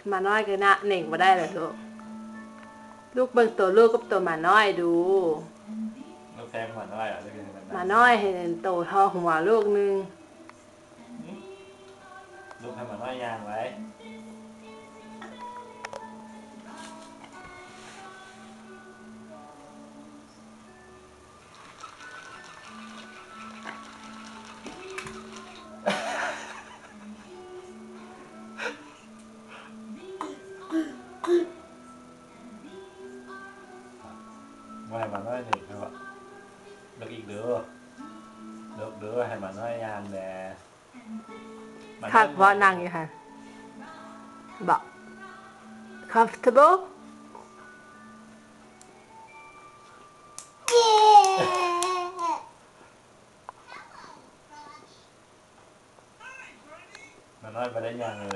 มาน้อยก็นะเหน่งมาได้เลยลูกลูกเบิ่งตัวลูกกับตัวมาน้อยดูลูกแทงมาน้อยอ่ะมาน้อยเห็นโตทอหัวลูกนึงลูกให้มาน้อยยางไว้ว่าให้มาน้อยหนึ่งครับลูกอีกเด้อลูกเด้อให้มาน้อยยางแหละคักเพราะนั่งอยู่ค่ะบอก comfortable มาน้อยไปได้ยังเลย